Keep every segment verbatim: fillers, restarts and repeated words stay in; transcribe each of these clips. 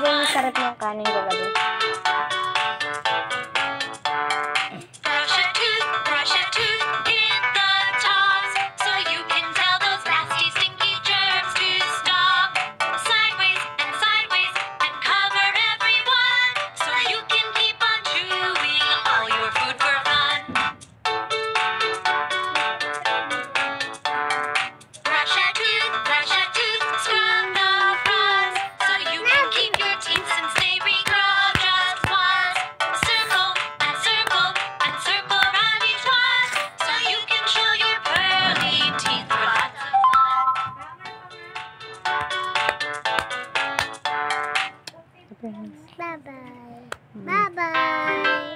talaga yung sarap ng kanin kagabi. Brush your tooth, brush your tooth in the tops, so you can tell those nasty, stinky germs to stop. Sideways and sideways and cover everyone, so you can keep on chewing all your food for fun. Brush your tooth, brush your tooth, scrub the front, so you can keep your teeth and stay regrow just once. Circle and circle and circle around each one, so you can show your pearly teeth for lots of fun. Bye-bye. Bye-bye.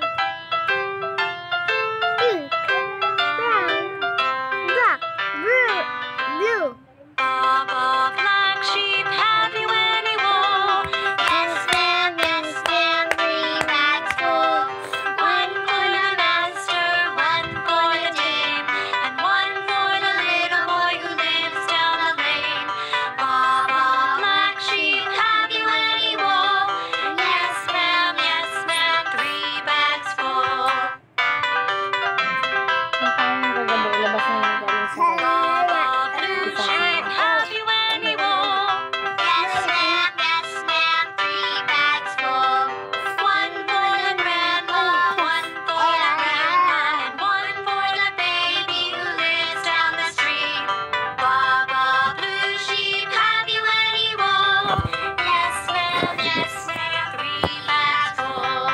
Pink, brown, black, blue, blue. Baba, black sheep, have you any wool? Yes, ma'am, yes, ma'am, three bags full. One for the master, one for the dame, and one for the little boy who lives down the lane. Baba, black sheep, have you any wool? Yes, ma'am, yes, ma'am, three bags full. Yung kanin kagabi, ilabas na lang galing sa Baba, blue sheep, have you any wool? Yes, ma'am, yes, ma'am, three bags full. One for the grandma, one for the grandpa, and one for the baby who lives down the street. Baba, blue sheep, have you any wool? Yes, ma'am, yes, ma'am, three bags full.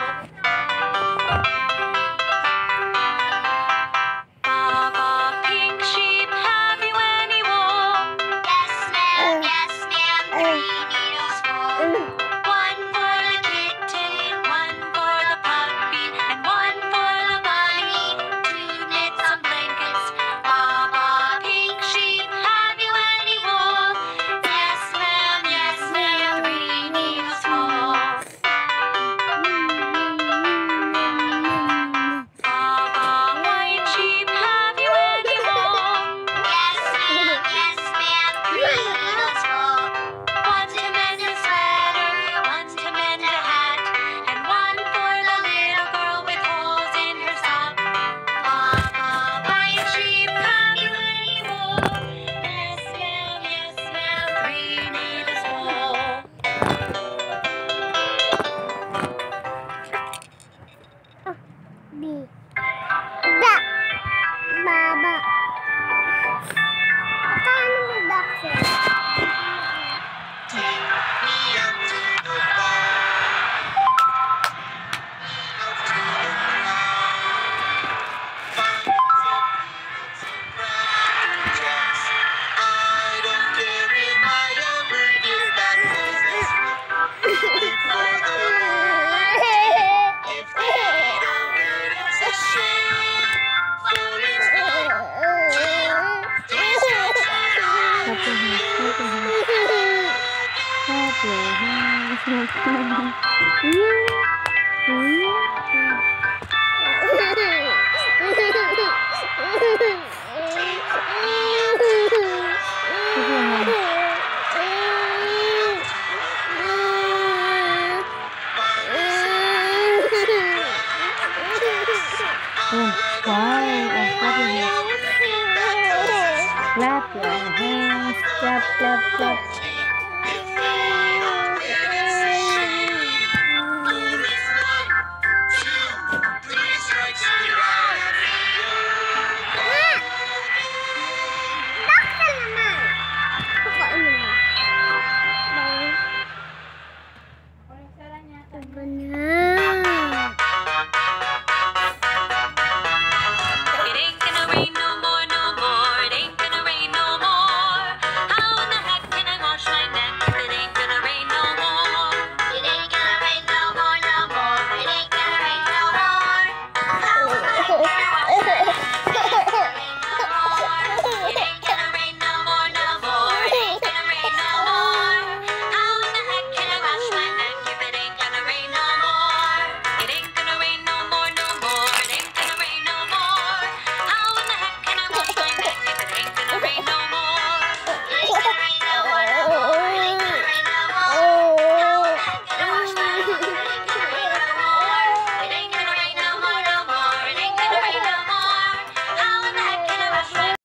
Baba, pink sheep, have you any wool? Yes, ma'am, yes, ma'am, three needles full. One for the kitten, one for the puppy, and one for the bunny to knit some blankets. Baba, pink sheep, have you any wool? Yes, ma'am, yes, ma'am, three needles full. Baba, white sheep, have you any wool? Yes, ma'am, yes, ma'am, three needles full. One to mend a sweater, one to mend a hat, and one for the little girl with holes in her sock. Baba, white sheep, have you any wool? Yes, ma'am, yes, ma'am, three needles full. B. Da. Baba. Paano mo bakit? Take me up to the bar. Up to the ground. Find some peanuts and cracker jacks. I don't care if I ever get back, 'cause it's good for the world. If they don't get it, it's a shame. For it's good to stretch out. Clap your hands, clap your hands, clap your hands, clap your hands. Woo, woo. Clap your hands. Oh, wow. Oh, clap your hands. Clap your hands. Clap, clap, clap.